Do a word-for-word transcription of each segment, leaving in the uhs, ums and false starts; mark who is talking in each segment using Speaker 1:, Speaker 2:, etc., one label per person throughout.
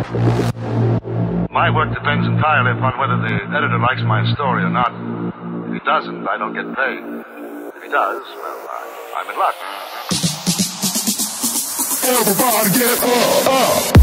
Speaker 1: My work depends entirely upon whether the editor likes my story or not. If he doesn't, I don't get paid. If he does, well, I, I'm in luck. Everybody get up, up.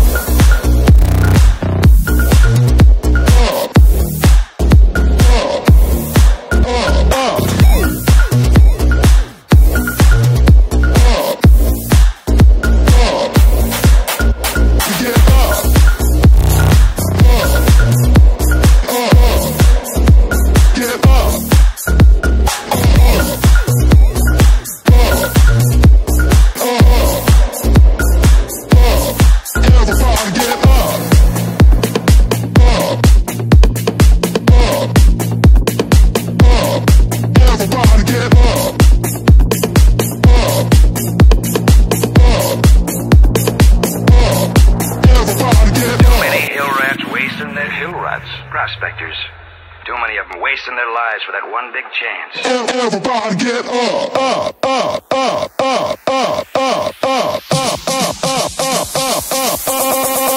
Speaker 2: Prospectors. Too many of them wasting their lives for that one big chance.
Speaker 3: Everybody get up, up, up, up, up, up, up, up, up, up, up, up, up, up, up.